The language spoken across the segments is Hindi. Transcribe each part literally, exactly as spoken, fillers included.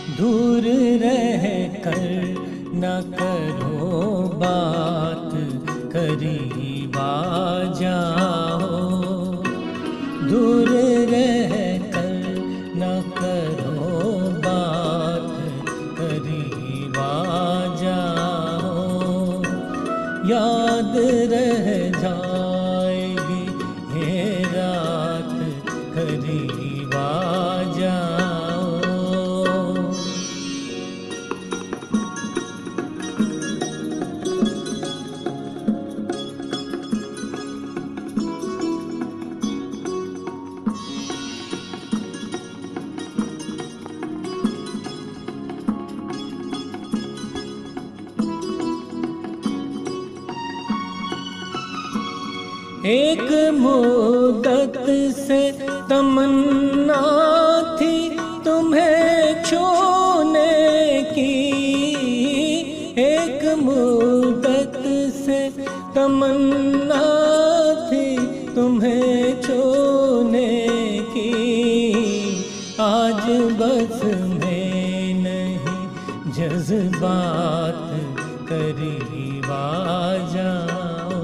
दूर रह कर न करो बात, करीब आ जाओ। दूर रह कर न करो बात, करीब आ जाओ। याद रह जाएगी ये रात, करीब आ जाओ। एक मुद्दत से तमन्ना थी तुम्हें छूने की, एक मुद्दत से तमन्ना थी तुम्हें छूने की। आज बस में नहीं जज्बात, करीब आ जाओ।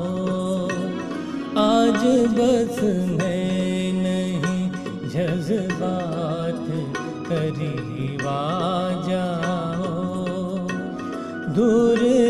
आज बस में नहीं जज्बात, करीब आ जाओ। दूर